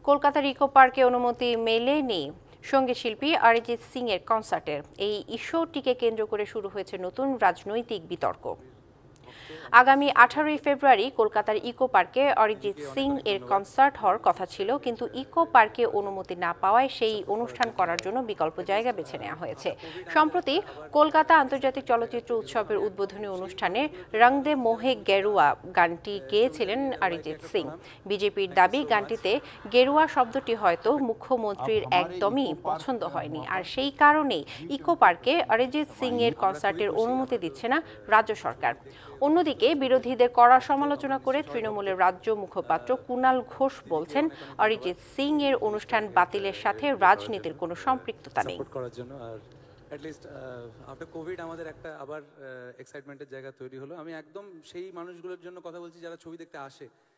কলকাতার ইকো পার্কে অনুমতি মেলেনি সঙ্গীত শিল্পী অরিজিৎ সিং এর কনসার্টের। এই ইস্যুটিকে কেন্দ্র করে শুরু হয়েছে নতুন রাজনৈতিক বিতর্ক। আগামী 18ই ফেব্রুয়ারি কলকাতার ইকো পার্কে অরিজিৎ সিং এর কনসার্ট হওয়ার কথা ছিল, কিন্তু ইকো পার্কে অনুমতি না পাওয়ায় সেই অনুষ্ঠান করার জন্য বিকল্প জায়গা বেছে নেওয়া হয়েছে। সম্প্রতি কলকাতা আন্তর্জাতিক চলচ্চিত্র উৎসবের উদ্বোধনী অনুষ্ঠানে রং দে মোহে গেরুয়া গানটি গেয়েছিলেন অরিজিৎ সিং। বিজেপির দাবি, গানটিতে গেরুয়া শব্দটি হয়তো মুখ্যমন্ত্রীর একদমই পছন্দ হয়নি, আর সেই কারণেই ইকো পার্কে অরিজিৎ সিং এর কনসার্টের অনুমতি দিচ্ছে না রাজ্য সরকার। অন্যদিকে বিরোধীদের কড়া সমালোচনা করে তৃণমূলের রাজ্য মুখপাত্র কুণাল ঘোষ বলছেন, অরিজিৎ সিং এর অনুষ্ঠান বাতিলের সাথে রাজনীতির কোনো সম্পৃক্ততা নেই। অ্যাটলিস্ট আফটার কোভিড আমাদের একটা আবার এক্সাইটমেন্টের জায়গা তৈরি হলো। আমি একদম সেই মানুষগুলোর জন্য কথা বলছি যারা ছবি দেখতে আসে।